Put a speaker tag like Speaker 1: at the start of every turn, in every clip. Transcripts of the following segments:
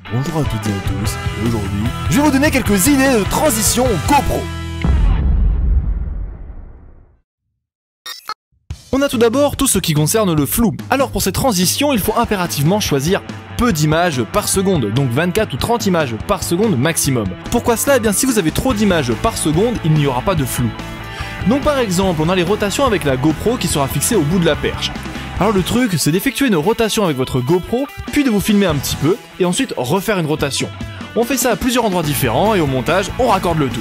Speaker 1: Bonjour à toutes et à tous, et aujourd'hui, je vais vous donner quelques idées de transition GoPro. On a tout d'abord tout ce qui concerne le flou. Alors pour ces transitions, il faut impérativement choisir peu d'images par seconde, donc 24 ou 30 images par seconde maximum. Pourquoi cela? Eh bien si vous avez trop d'images par seconde, il n'y aura pas de flou. Donc par exemple, on a les rotations avec la GoPro qui sera fixée au bout de la perche. Alors le truc, c'est d'effectuer une rotation avec votre GoPro, puis de vous filmer un petit peu, et ensuite refaire une rotation. On fait ça à plusieurs endroits différents, et au montage, on raccorde le tout.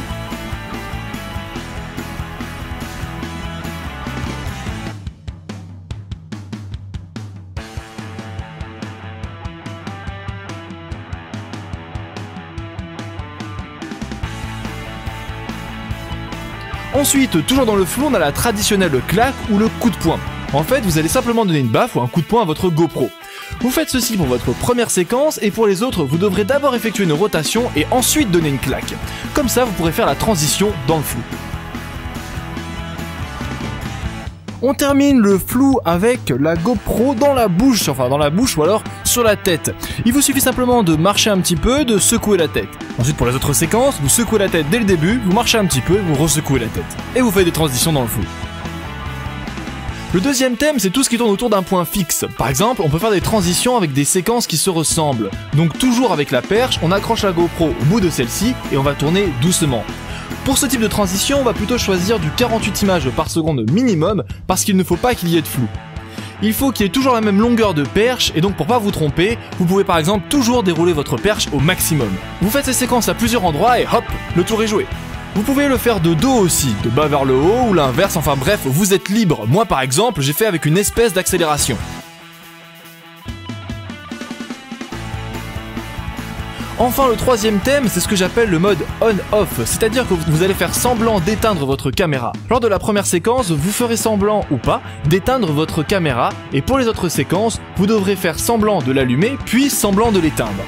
Speaker 1: Ensuite, toujours dans le flou, on a la traditionnelle claque ou le coup de poing. En fait, vous allez simplement donner une baffe ou un coup de poing à votre GoPro. Vous faites ceci pour votre première séquence et pour les autres, vous devrez d'abord effectuer une rotation et ensuite donner une claque. Comme ça, vous pourrez faire la transition dans le flou. On termine le flou avec la GoPro dans la bouche, enfin dans la bouche ou alors sur la tête. Il vous suffit simplement de marcher un petit peu, de secouer la tête. Ensuite pour les autres séquences, vous secouez la tête dès le début, vous marchez un petit peu, vous resecouez la tête. Et vous faites des transitions dans le flou. Le deuxième thème, c'est tout ce qui tourne autour d'un point fixe. Par exemple, on peut faire des transitions avec des séquences qui se ressemblent. Donc toujours avec la perche, on accroche la GoPro au bout de celle-ci et on va tourner doucement. Pour ce type de transition, on va plutôt choisir du 48 images par seconde minimum parce qu'il ne faut pas qu'il y ait de flou. Il faut qu'il y ait toujours la même longueur de perche et donc pour pas vous tromper, vous pouvez par exemple toujours dérouler votre perche au maximum. Vous faites ces séquences à plusieurs endroits et hop, le tour est joué. Vous pouvez le faire de dos aussi, de bas vers le haut ou l'inverse, enfin bref, vous êtes libre. Moi par exemple, j'ai fait avec une espèce d'accélération. Enfin, le troisième thème, c'est ce que j'appelle le mode on-off, c'est-à-dire que vous allez faire semblant d'éteindre votre caméra. Lors de la première séquence, vous ferez semblant ou pas d'éteindre votre caméra, et pour les autres séquences, vous devrez faire semblant de l'allumer, puis semblant de l'éteindre.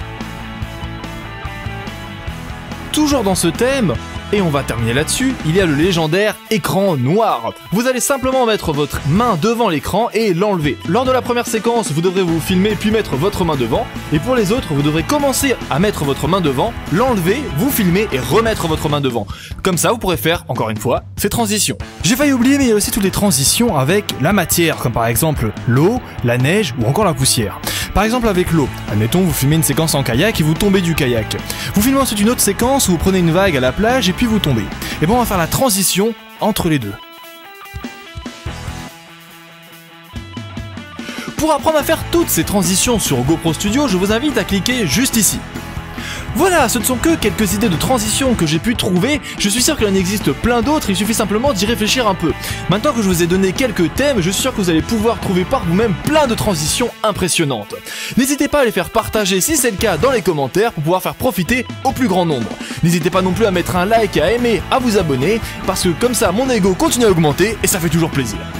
Speaker 1: Toujours dans ce thème, et on va terminer là-dessus, il y a le légendaire écran noir. Vous allez simplement mettre votre main devant l'écran et l'enlever. Lors de la première séquence, vous devrez vous filmer puis mettre votre main devant. Et pour les autres, vous devrez commencer à mettre votre main devant, l'enlever, vous filmer et remettre votre main devant. Comme ça, vous pourrez faire, encore une fois, ces transitions. J'ai failli oublier, mais il y a aussi toutes les transitions avec la matière, comme par exemple l'eau, la neige ou encore la poussière. Par exemple avec l'eau, admettons vous filmez une séquence en kayak et vous tombez du kayak. Vous filmez ensuite une autre séquence où vous prenez une vague à la plage et puis vous tombez. Et bon, on va faire la transition entre les deux. Pour apprendre à faire toutes ces transitions sur GoPro Studio, je vous invite à cliquer juste ici. Voilà, ce ne sont que quelques idées de transition que j'ai pu trouver, je suis sûr qu'il en existe plein d'autres, il suffit simplement d'y réfléchir un peu. Maintenant que je vous ai donné quelques thèmes, je suis sûr que vous allez pouvoir trouver par vous-même plein de transitions impressionnantes. N'hésitez pas à les faire partager si c'est le cas dans les commentaires pour pouvoir faire profiter au plus grand nombre. N'hésitez pas non plus à mettre un like, à aimer, à vous abonner, parce que comme ça mon ego continue à augmenter et ça fait toujours plaisir.